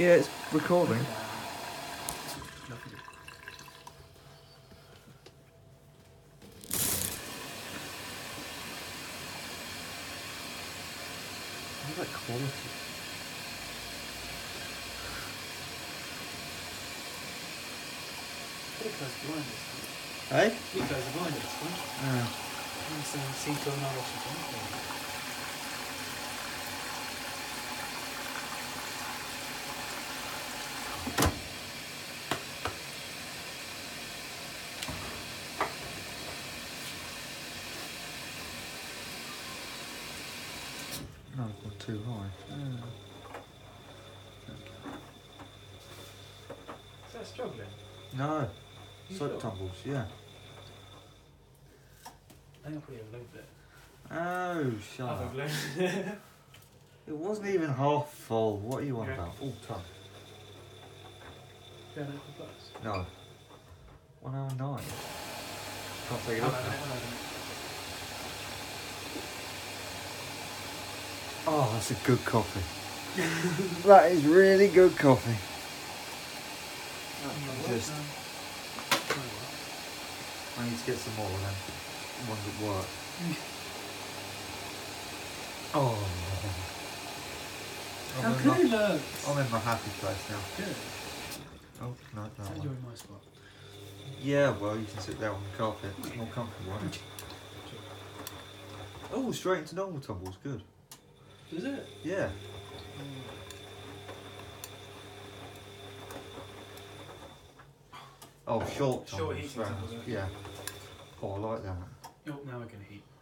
Yeah, it's recording. Lovely. Look at that quality. Pretty close blind this time. Hey? Pretty close blind this time. Yeah. I'm saying Seattle and Washington. No, it's not too high. Is that struggling? No. You Soap sure? tumbles, yeah. I think I'll put you a little bit. Oh, shut Other up. glue. It wasn't even half full. What are you on Yeah. about? Oh, ton. Going out for plus. No. 109. Can't take it I'll off have now. it, I'll have it. Oh, that's a good coffee. That is really good coffee. Just, I need to get some more of them. Ones that work. Oh. How I'm in could my- you learn? I'm in my happy place now. Good. Oh, no, I that enjoy one. my spot. Yeah, well, you can sit there on the carpet. It's more comfortable, isn't it? Oh, straight into normal tumbles. Good. Is it? Yeah. Oh, short tumbles. Short heating very tumbles, nice. okay. Yeah. Oh, I like that. Oh, now we're going to heat.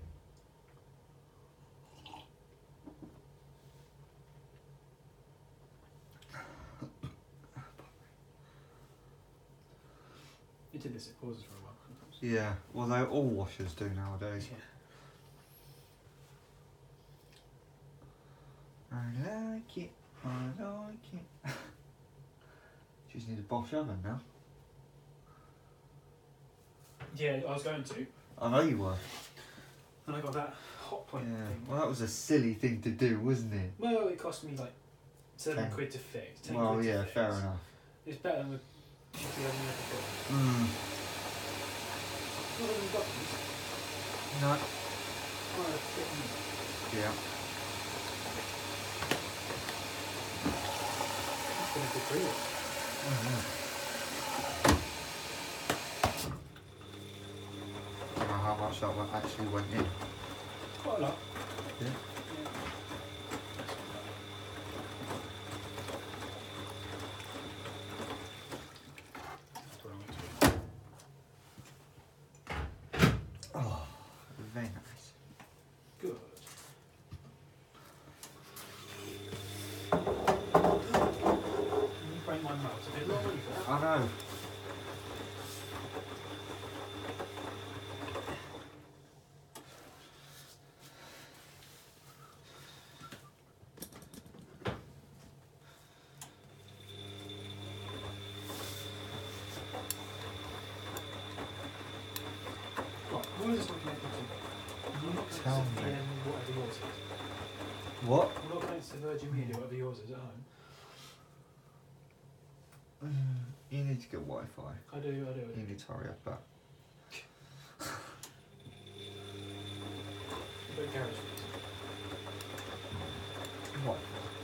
It did this, it pauses for a while sometimes. Yeah. Well, they all washers do nowadays. Yeah. I like it. I like it. Just need a Bosch oven now. Yeah, I was going to, I know you were. and I got that hot point Yeah. thing. Well, that was a silly thing to do, wasn't it? Well, it cost me like 7 10. quid to fix. 10 Well, quid to yeah, fix. fair enough. It's better than the shitty oven you had before. Mm. Not even buttons. No. Oh, fit me. Yeah. It's been a good brew. Oh, I don't know how much that one actually went in. Quite a lot. Yeah. That's what I want to. Oh, very nice. Good. You break my mouth a bit long for that. I know. Right, what is this not connected to? You're not Tell connected to me. VM, whatever yours is. What? We're not connected to Virgin Media, whatever yours is at home. You need to get Wi-Fi. I do. You need to hurry up that. But garage. What?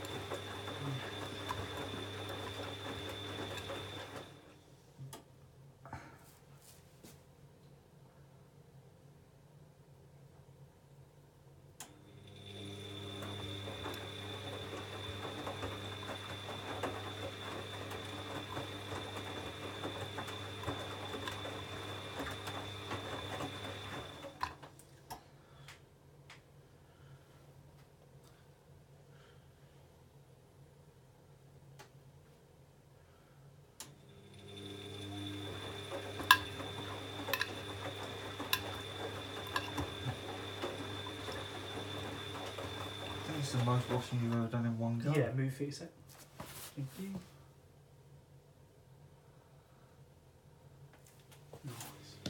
I think it's the most washing you've ever done in one go. Yeah, move feet set. Thank you. Nice.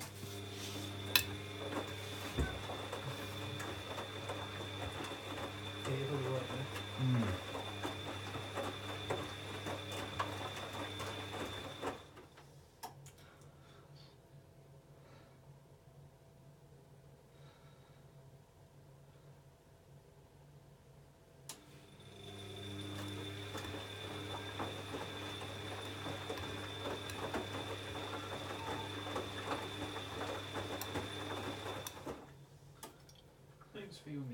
Yeah, you're probably right there. Mm.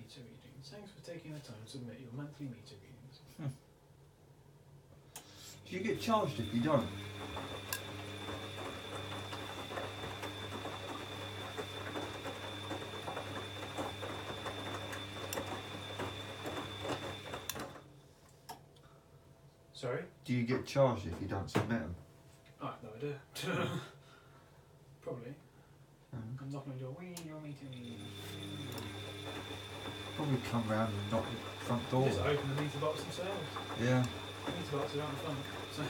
meter readings. Thanks for taking the time to submit your monthly meter readings. Do you get charged if you don't? Sorry? Do you get charged if you don't submit them? I have no idea. Probably. I'm knocking on your door. Your meter readings. Probably come round and knock the front door. Just open the meter box themselves. Yeah. The meter boxes are out the front. So.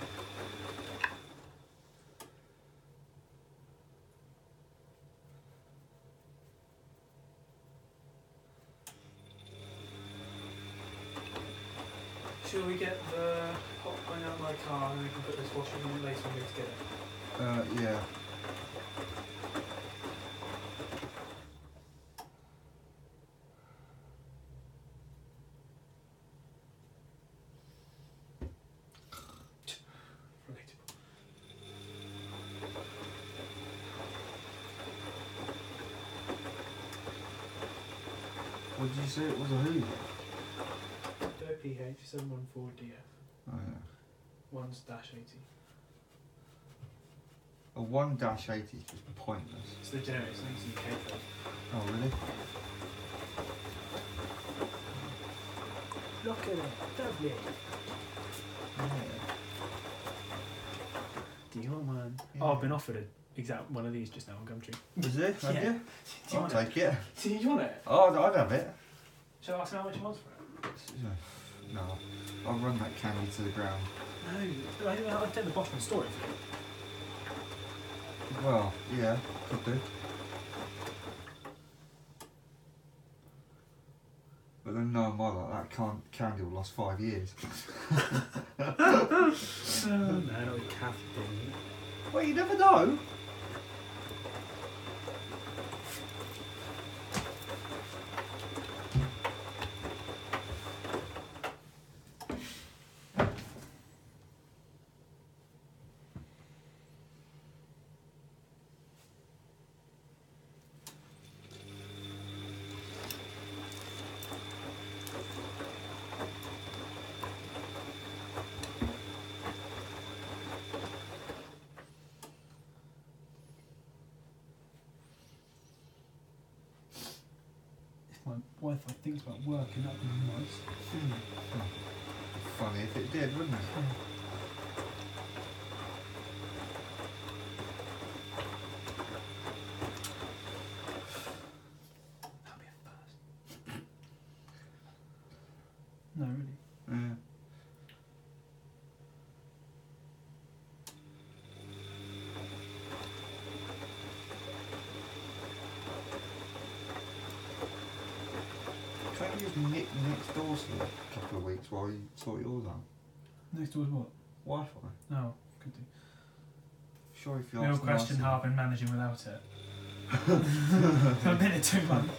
Shall we get the hot going out of my car and we can put this washing in later when we get it? Yeah. Relatable. What did you say it was a Hoover? PH 714DF. Oh yeah. 1-80. A 1-80 is just pointless. It's the generic, it's an UK code. Oh really? Look at it, lovely. Yeah. Do you want one? Yeah. Oh, I've been offered an exact one of these just now on Gumtree. Is it? Have Yeah. you? Do you I'll want take it. Do you want it? Oh, I'd have it. Shall I ask him how much he wants for it? No, I'll run that candy to the ground. No, I'll take the bottom story for you. Well, yeah, could do. But then no, my like that candy will last 5 years. No, not with caffeine. Well, you never know. If my Wi-Fi thinks about working, that'd be nice. Funny if it did, wouldn't it? That'd be a first. No, really. Yeah. Can't you just nick next door for a couple of weeks while you sort yours out? Next door's what? Wi-Fi. No, could do. Sure, if you Real ask question nicely. how I've been managing without it. I've been here 2 months.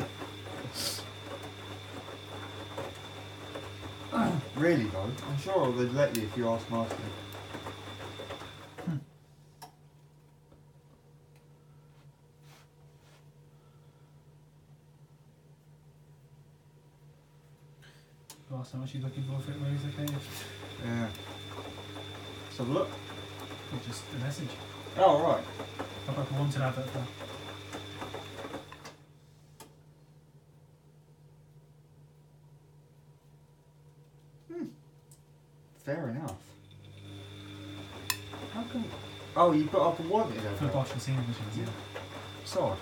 Really though, I'm sure they'd let you if you ask nicely. Asked how much he's looking for it when he's located. Yeah. Let's have a look. Or just a message. Oh, right. I've got a wanted advert for. Fair enough. How come? Oh, you put up a wanted For advert. Bosch and Siemens machines, yeah. Sod.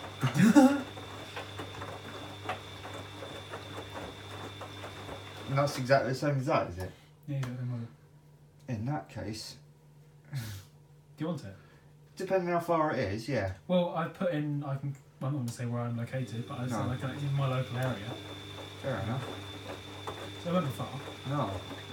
And that's exactly the same as that, is it? Yeah, you got them on. In that case, Do you want it? depending how far it is, yeah. Well, I put in, I'm not going to say where I'm located, but I said No. like in my local area. Fair enough. So I won't be far. No.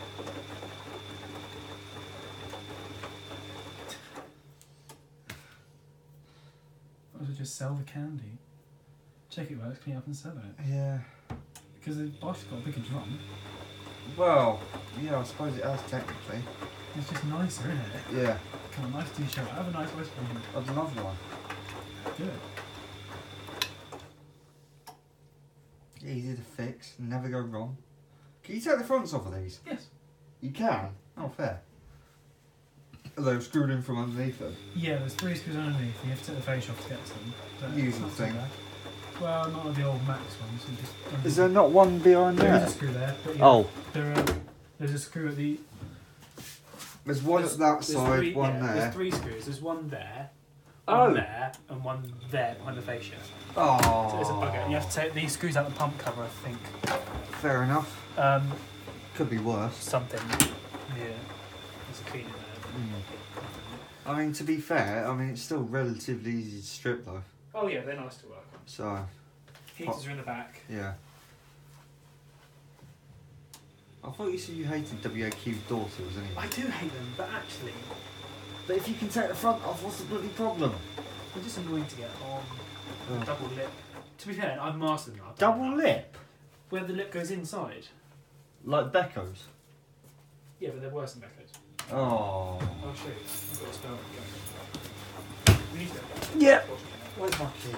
I would just sell the candy. Check it works, clean up and sell it. Yeah. Because the Bosch's got a bigger drum. Well, yeah, I suppose it has technically. It's just nicer, isn't it? Yeah. Come on, nice t-shirt. Have a nice West Ham. I'd love one. Good. easy to fix, never go wrong. Can you take the fronts off of these? Yes. You can? Oh, fair. Are they screwed in from underneath them? Yeah, there's 3 screws underneath. You have to take the face off to get to them. But Usual it's not too thing. bad. Well, not the old Max ones. You just Is there not one behind There there? is a screw there. But yeah, Oh, there's a screw at the. there's one at that There's side, 3, one yeah, there. There's 3 screws. There's one there, Oh. one there, and one there behind the fascia. Oh. So there's a bugger. And you have to take these screws out the pump cover, I think. Fair enough. Could be worse. Something. Yeah. There's a cleaner there. I mean, to be fair, it's still relatively easy to strip though. Oh yeah, they're nice to work on. So, Heaters are in the back. yeah. I thought you said you hated WAQ door seals anyway. I do hate them, but actually, But if you can take the front off, what's the bloody problem? they're just annoying to get on. Oh. Double lip. To be fair, I've mastered them. I've done Double that. lip? Where the lip goes inside. Like Becco's? Yeah, but they're worse than Becco's. Oh. I'll show you. I've got a spell. We need to go. Yeah. Where's my key?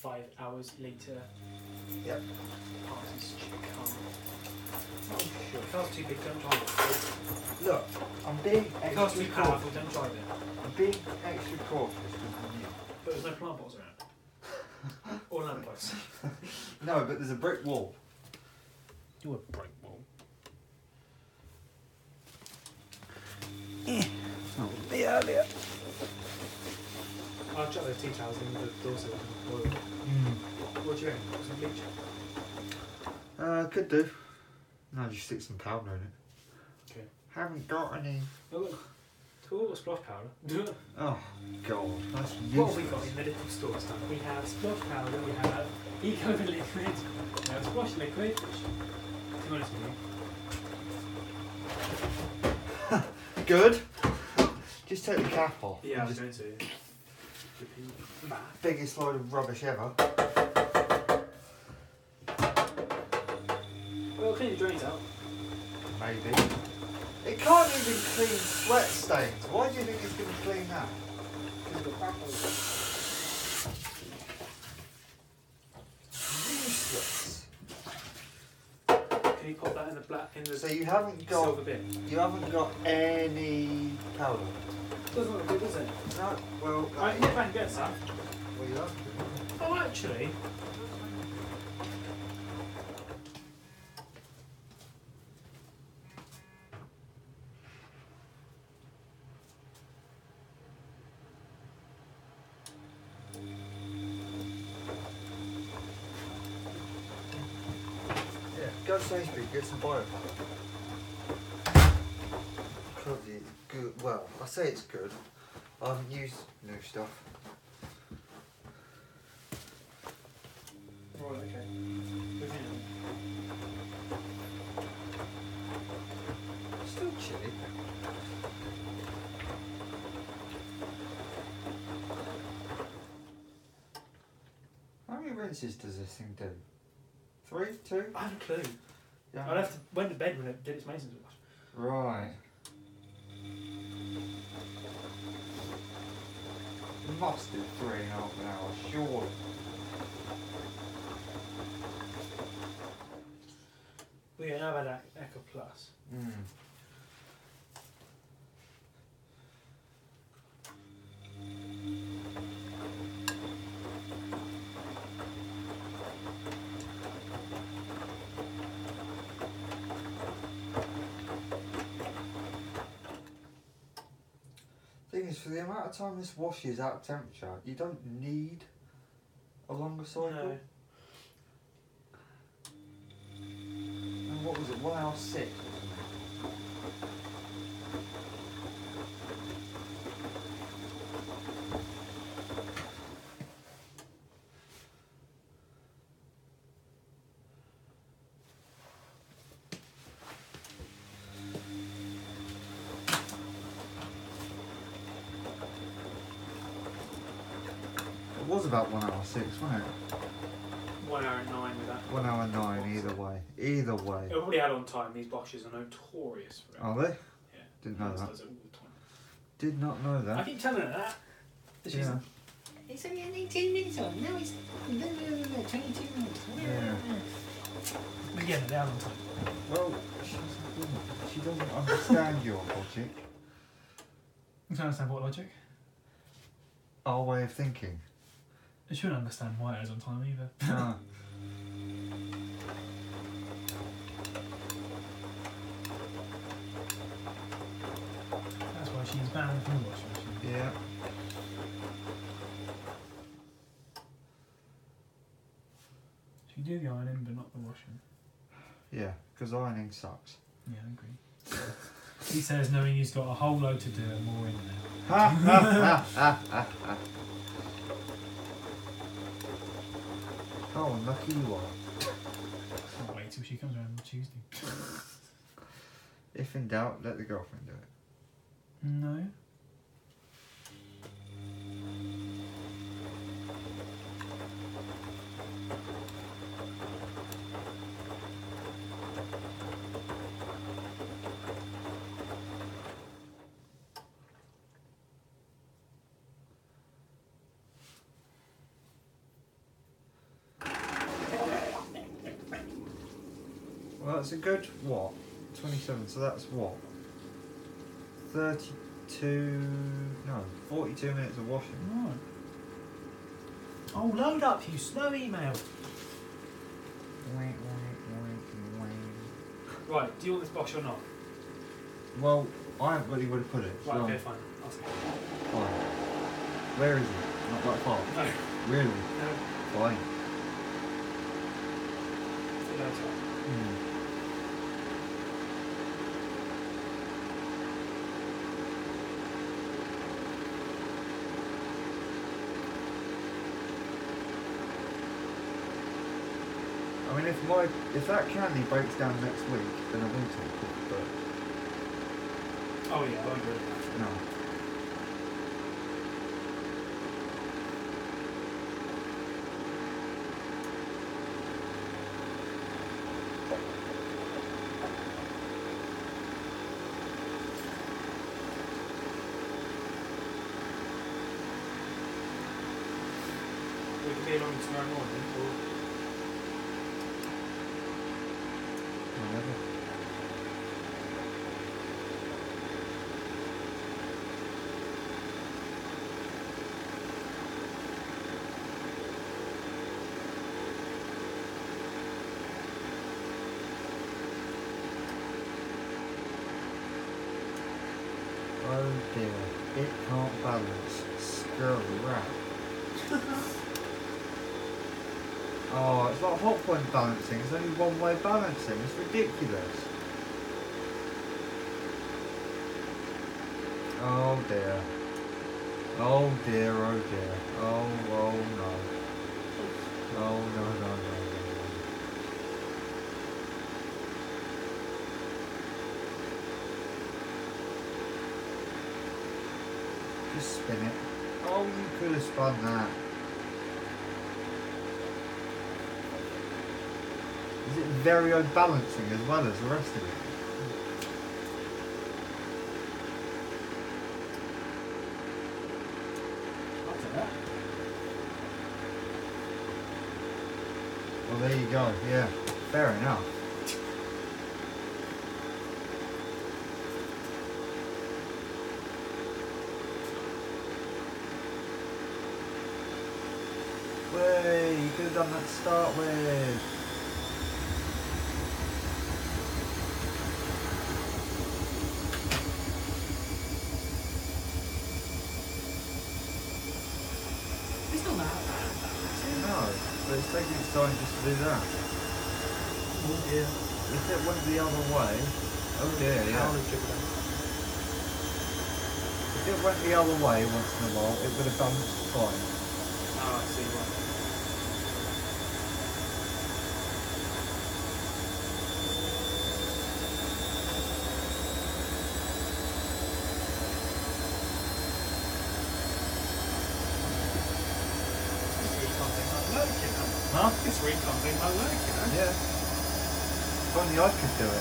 5 hours later. Yep. Parties should come. Oh shit. If car's too big, don't drive it. Look, I'm being If car's extra too cautious. powerful, don't drive it. I'm being extra cautious because of you. But there's no plant pots around. Or lampposts. No, but there's a brick wall. You're a brick wall. Oh, me earlier. I'll chuck those tea towels in the door so we can boil. What do you reckon? Some bleach? Could do. No, just stick some powder in it. Okay. Haven't got any. Oh look. Cool, splash powder. Oh, God. That's useless. What have we got in the little store stuff? We have splash powder, we have eco liquid, we have splash liquid, which, to be honest with Good. Just take the cap off. you. Yeah, I was Just going to. biggest load of rubbish ever. Well, clean the drains out. Maybe. It can't even clean sweat stains. Why do you think it's going to clean that? Useless. Can you pop that in the black, in the So you haven't got silver bin? you haven't got any powder. Doesn't look good, does it? No. Well, I can get back and get some. well, you have to. Oh, actually. Yeah. Go to Sainsbury's, get some bio. Bloody good. Well, I say it's good. I haven't used new stuff. Right, okay. Still chilly. How many rinses does this thing do? 3, 2? I have a clue. Yeah. I'd have to went to bed when it did its maintenance with us. Right. It must do 3.5 hours, surely. Well, yeah, now I've had Echo Plus. Mm. Thing is, for the amount of time this washes out of temperature, you don't need a longer cycle. No. And what was it, 1 hour 6 or something? It was about 1 hour 6, wasn't it? 1 hour and 9 with that. 1 hour 9, either way. Either way. It already had on time. These Bosches are notorious for it. Are they? Yeah. Didn't know Hans that. does it all the time. Did not know I that. keep telling her that. But she's Yeah. like, it's only 18 minutes on. Now it's 22 minutes. Yeah. But yeah, they're on time. Well, she doesn't understand your logic. You don't understand what logic? Our way of thinking. She shouldn't understand why it is on time either. No. That's why she's banned from the washing machine. Yeah. She can do the ironing, but not the washing. Yeah, because ironing sucks. Yeah, I agree. He says knowing he's got a whole load to do and more in there. Ha ha ha ha ha ha. Oh, lucky you are. I'll wait till she comes around on Tuesday. If in doubt, let the girlfriend do it. No. Well, it's a good, what? 27, so that's what? 32, no, 42 minutes of washing. Right. Oh, load up, you slow email. Right, do you want this Bosch or not? Well, I haven't really would have put it. Right, so okay, fine. I'll take it. fine. Where is it? Not that far. No. Really? No. Fine. Still outside. I mean, if that candy breaks down next week, then I will take it, but Oh yeah, I won't do it. no. We can be along tomorrow morning, or Whatever. Oh dear, it can't balance. Scrap. Oh, it's like hot point balancing. It's only one way balancing. It's ridiculous. Oh dear. Oh dear, oh dear. Oh no. Oh no. Just spin it. Oh, you could have spun that. Is it very unbalancing as well as the rest of it? I'll take that. Well, there you go. Yeah, fair enough. Way, you could have done that to start with. It's not that bad. No, but it's taking its time just to do that. Oh dear. If it went the other way, oh dear, yeah. If it went the other way once in a while, it would have balanced fine. Oh, I see. Right. Huh? This recon thing might work, you know? Yeah. If only I could do it.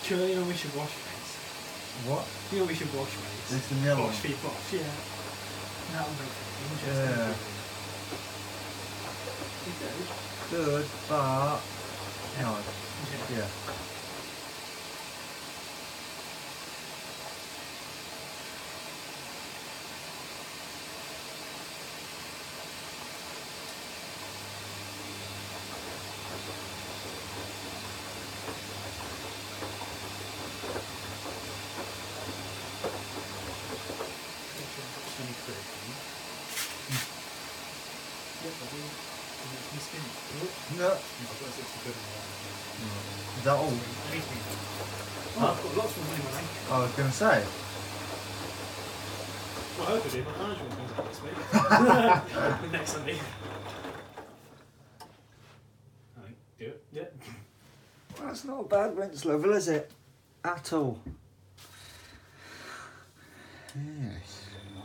Do you know we should wash mates? What? Do you know we should wash mates? This is the yellow Wash one. feet wash, yeah. That would make it interesting. Yeah. You do? Good, but no. Yeah. Yeah. No. Is that all? Oh, I've got lots more money in my bank. I was going to say. Well, I hope I do. My management comes out this week. Next Sunday. I think. Do it. Yeah. Well, that's not a bad rinse level, is it? At all. Yes.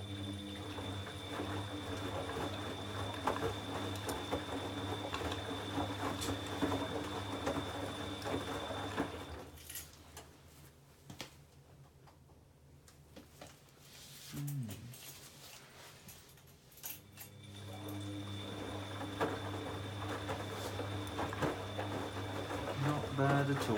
Not bad at all.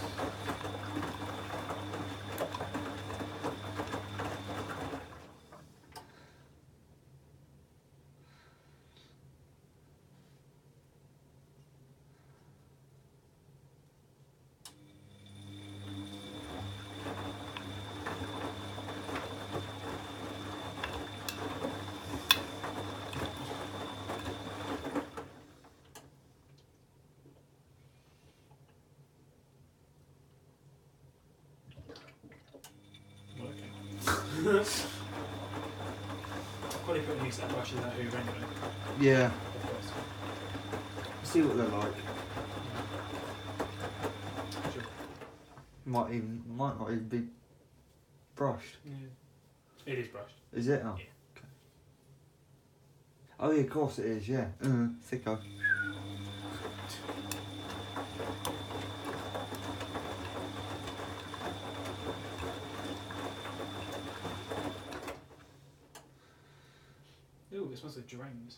Probably put a new set of brushes out Hoover anyway. Yeah. Of course. See what they're like. Sure. Might not even be brushed. Yeah. It is brushed. Is it? Oh. Yeah. Okay. Oh yeah, of course it is. Yeah. Thicko. Ooh, this smells like geraniums.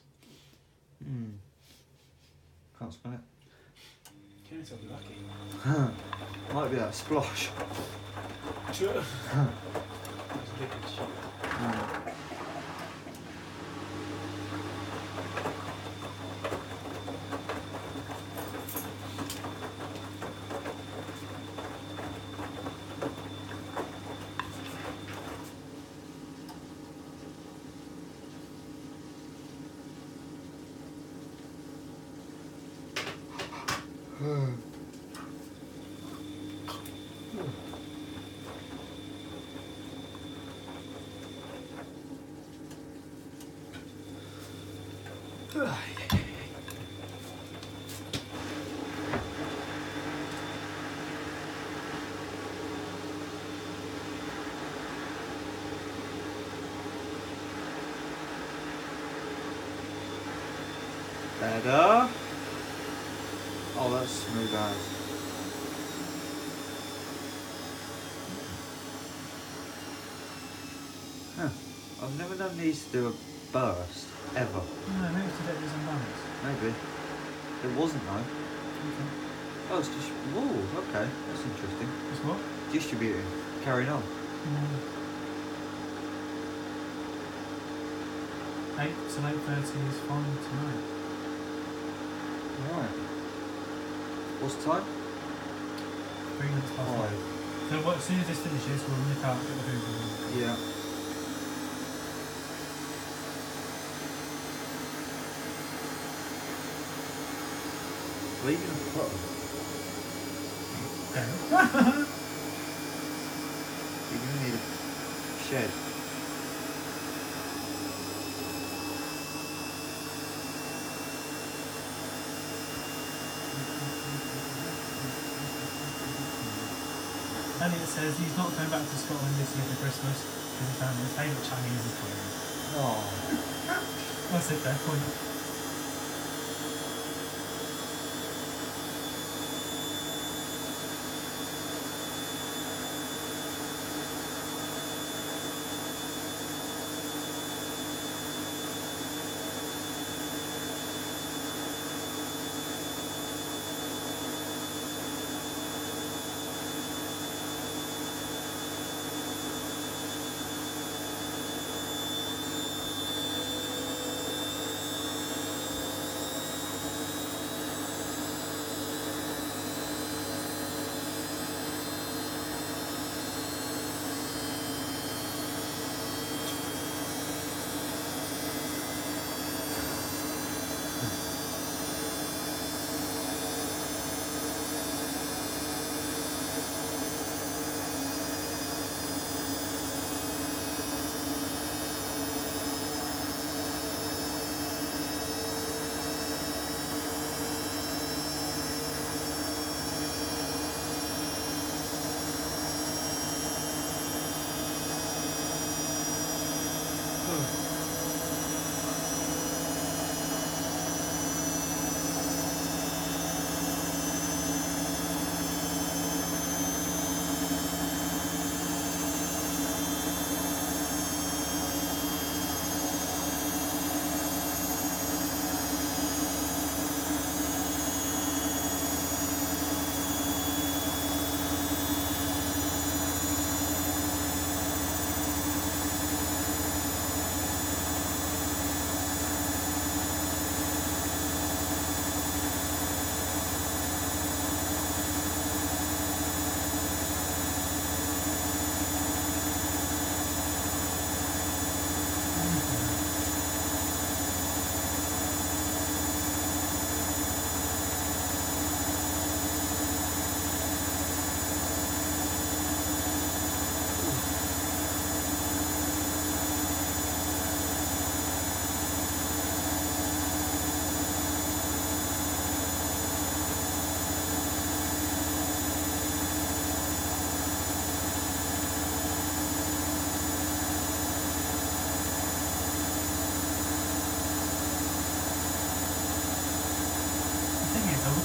Can't smell it. Kenny's will be lucky. Might be that splosh. Sure. That's liquid. Better. Oh, that's smooth as. Huh. I've never known these to do a burst, ever. No, maybe it's to get these unbalanced. Maybe. It wasn't though. Okay. Oh, it's just. Whoa, okay. That's interesting. Just what? Distributing. Carrying on. 8 to 8:30 is fine tonight. Right. What's the time? 3 minutes past 5. So as soon as this finishes, we'll nip out, get the Hoover. Yeah. Where are you going to put them? Okay. You're going to need a shed. Elliot says he's not going back to Scotland this year for Christmas because he found his favourite Chinese is coming. Oh. That's it, fair point.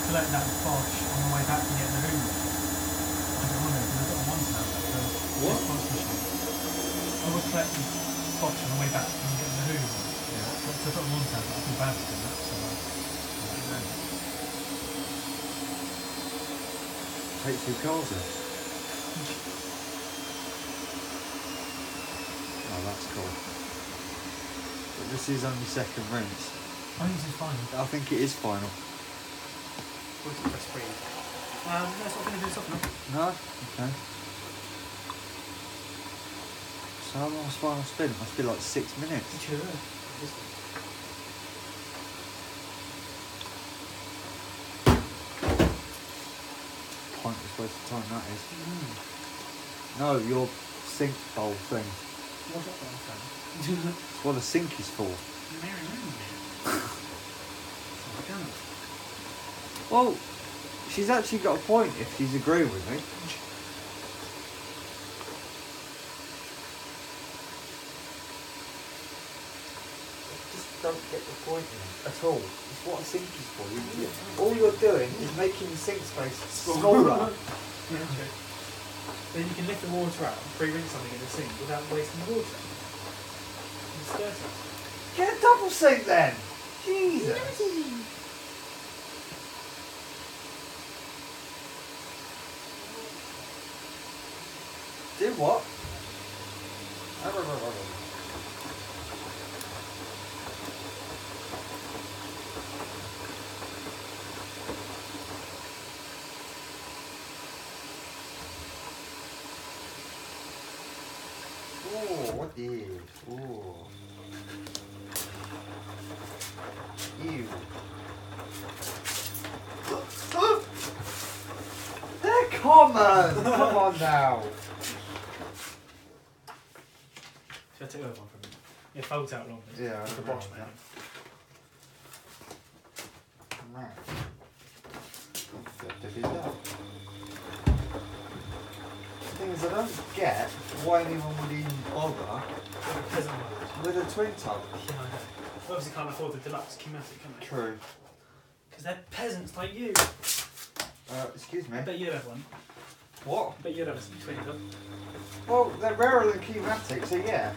collect that Bosch on the way back and get the Hoover. I don't want to, because I've got one now. What? Bosch machine. I would collect the Bosch on the way back and get the Hoover. Yeah. But I've got one now, but I feel bad for doing that, so Take 2 cars in. Oh, that's cool. But this is only second rinse. I think this is fine. I think it is final. We'll just press free. That's not going to do something. No? Okay. So how long's final spin? Must be like 6 minutes. Sure. Pointless waste of time that is. No, your sink bowl thing. What's that one? It's what a sink is for. Well, she's actually got a point if she's agreeing with me. Just don't get the point in it at all. It's what a sink is for. All you're doing is making the sink space smaller. Then you can lift the water out and pre-rinse something in the sink without wasting the water. It's dirty. Get a double sink then! Jesus! Do what? Oh, what is? Oh. Ew. They're common! Come on now. Should I take the other one from you? It folds out longer. Yeah, It's the I Bosch know, man. Man. The thing is, I don't get why anyone would even bother Peasant mode. with a twin tub. Yeah, I know. They obviously can't afford the deluxe Q-Matic, can they? True. Because they're peasants like you. Excuse me. I bet you'd have one. What? I bet you'd have a twin tub. Well, they're rarer than Q-Matic, so yeah.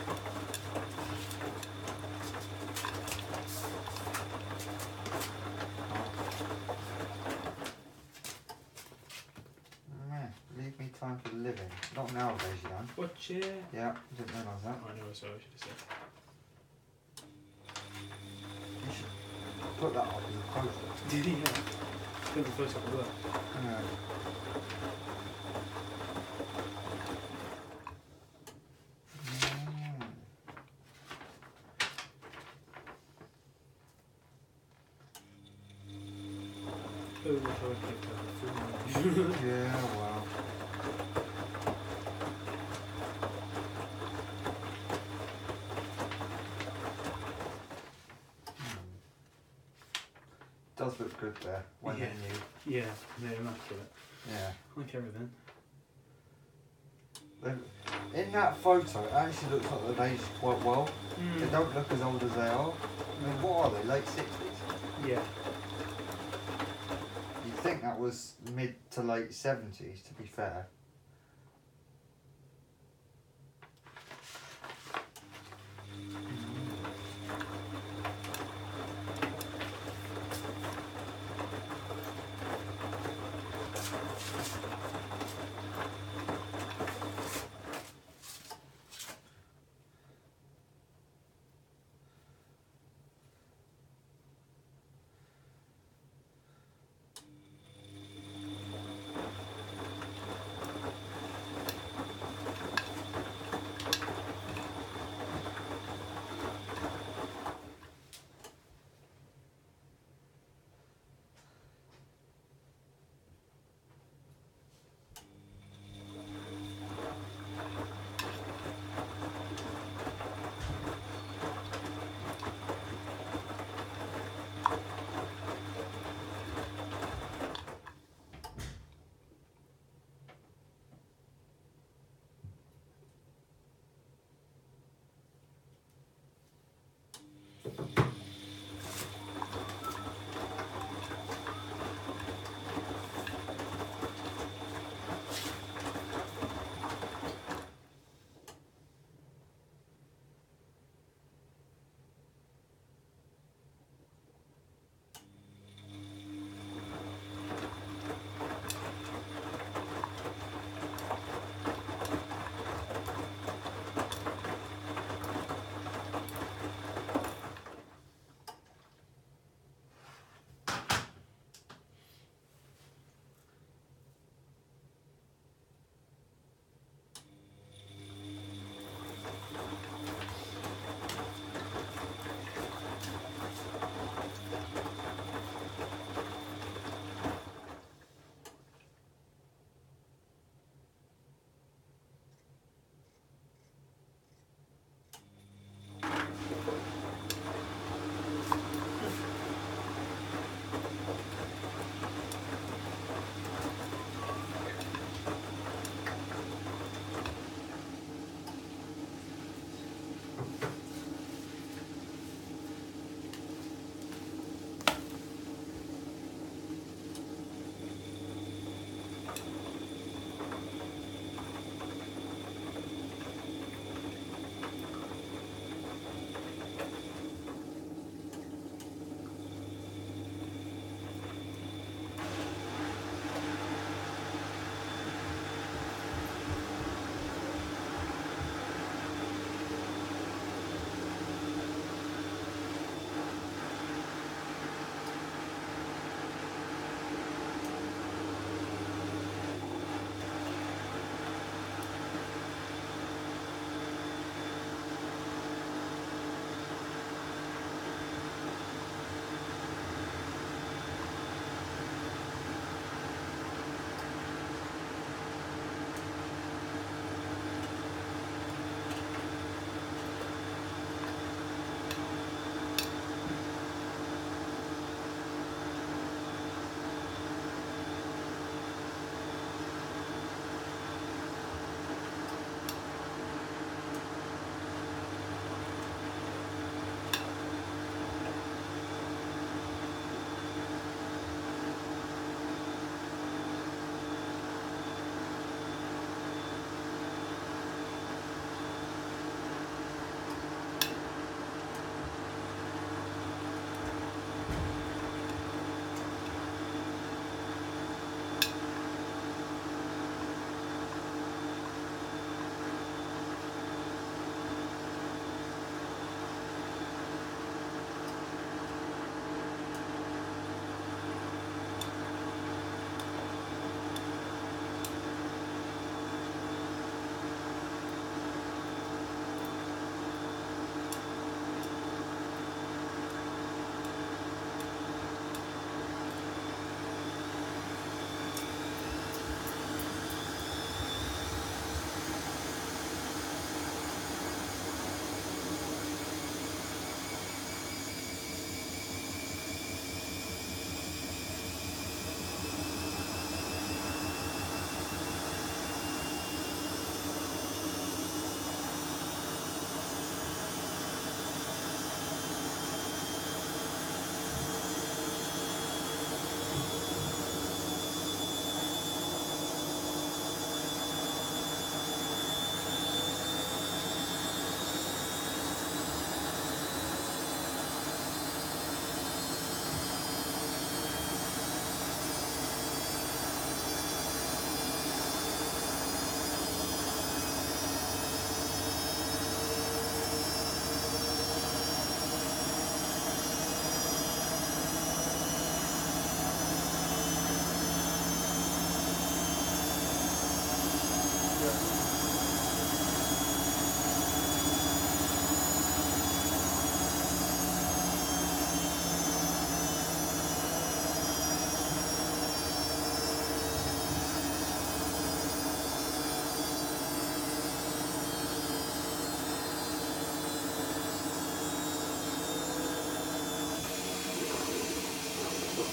Meh, leave me time for living. Not nowadays, you don't. Watch it. Yeah, didn't realise that. I know, so I should have said. You should put that up as a poster. Did he? Yeah. Put the photo up as well. Yeah. Oh, what I picked up. Yeah, well. Does look good there when Yeah. they're new. Yeah, they're immaculate. Yeah. Like everything. In that photo, it actually looks like they've aged quite well. They don't look as old as they are. I mean, what are they? Late 60s? Yeah. You'd think that was mid to late 70s, to be fair.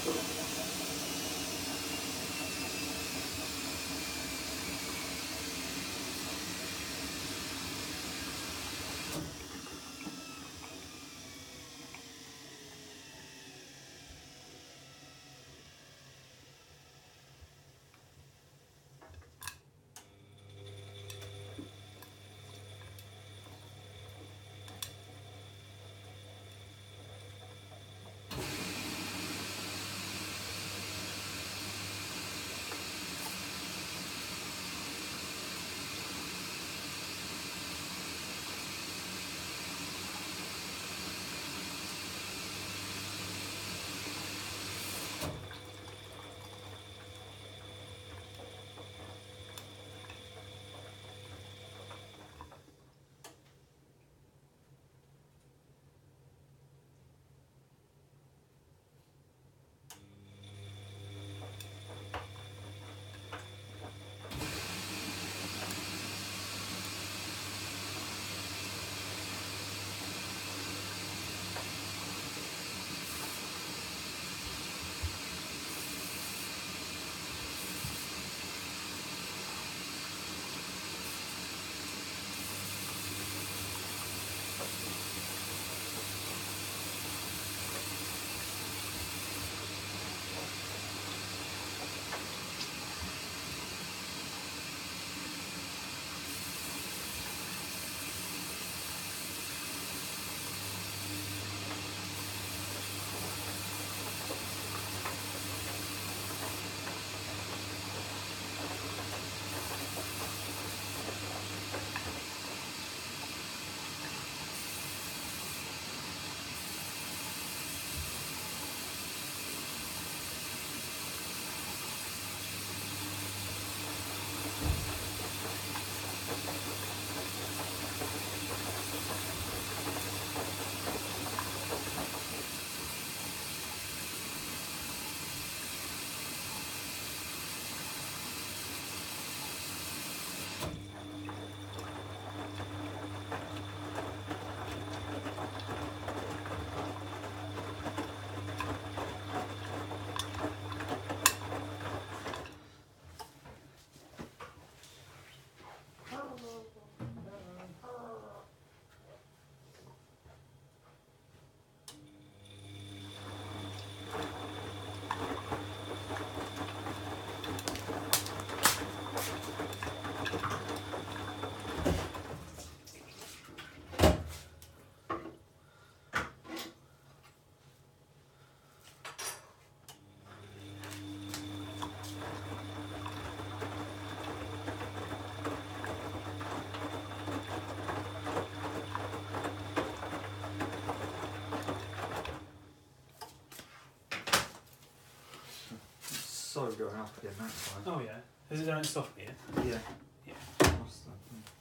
So going up again that side. Oh yeah. Is it down soft here? Yeah. Yeah. What's that?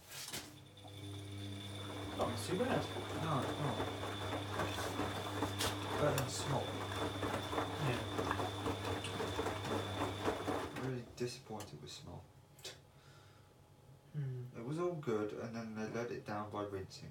Oh, it's too bad. No, it's not. Better than small. Yeah. Really disappointed with small. Mm. It was all good, and then they let it down by rinsing.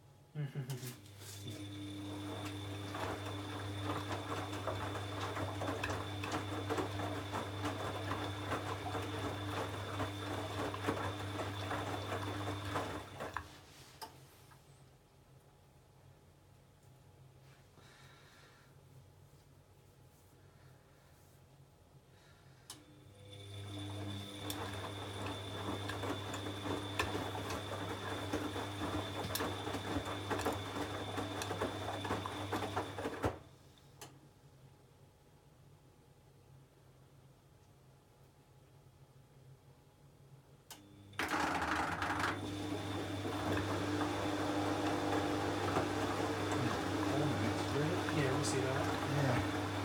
Yeah, we'll see that. Yeah.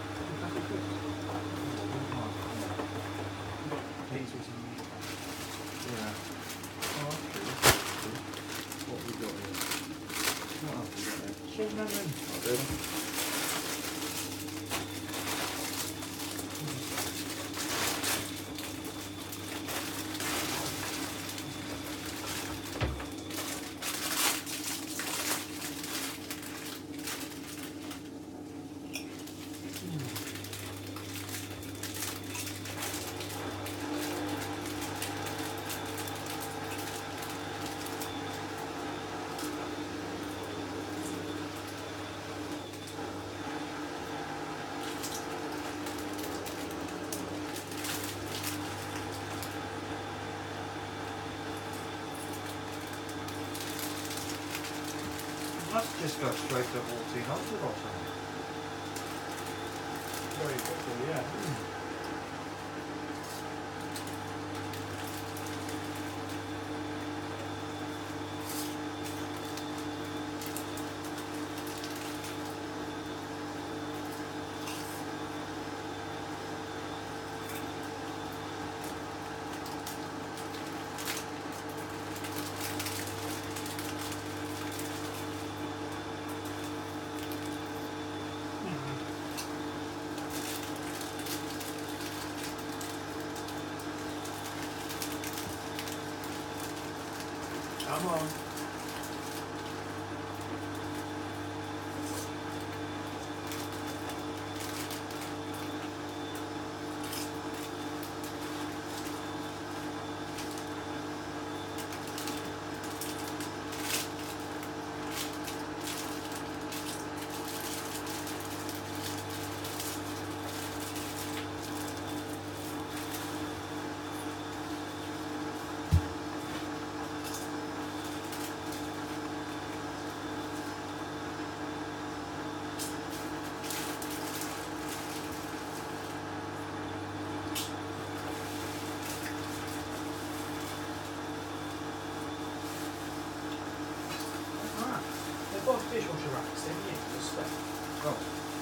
These were some Yeah. Oh, okay. What we got here? What else we got here? Shaved lemon. Oh, really? must just go straight to 1400 or something. Very quickly, yeah. Come on. They've got dishwasher racks, they're new, the spec. Oh.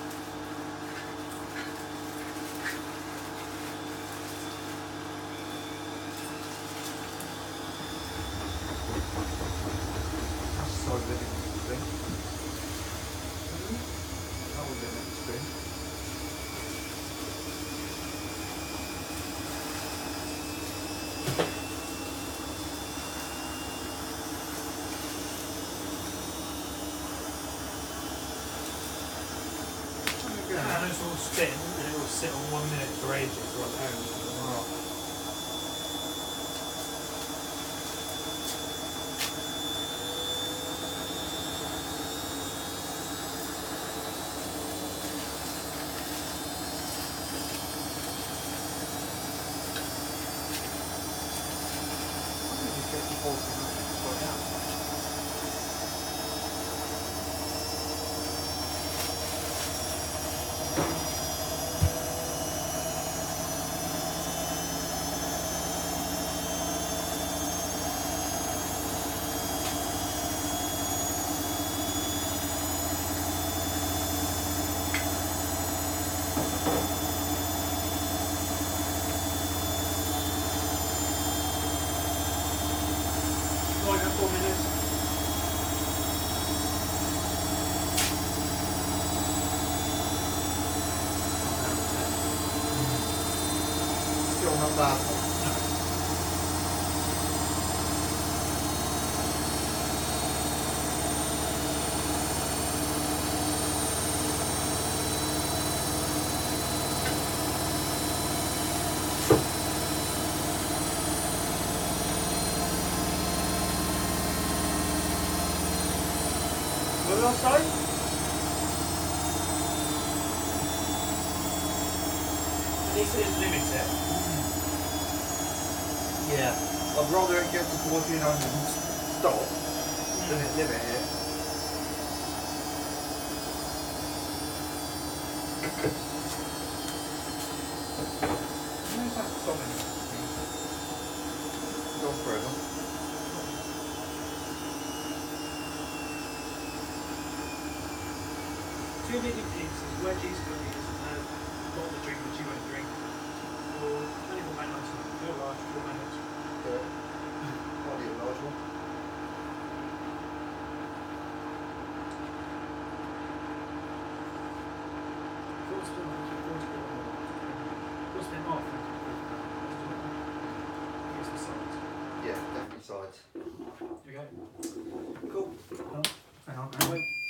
That's so living thing. That was an interesting. And it's all spin, and it will sit on 1 minute for ages, or apparently. Right, 4 minutes. Still not bad. What did I say? At least it limits it. Yeah. I'd rather it get to 1400 and stop than it limit it. Where's that stopping? Gone forever. Two big pizzas, wedgies, cookies, and what the drink that you won't drink. Or anyone might not know. You're large, 4 minutes. Yeah. Might be a large one. What's been off? Here's the sides. Yeah, definitely sides. Okay. Cool. Hang on, hang on.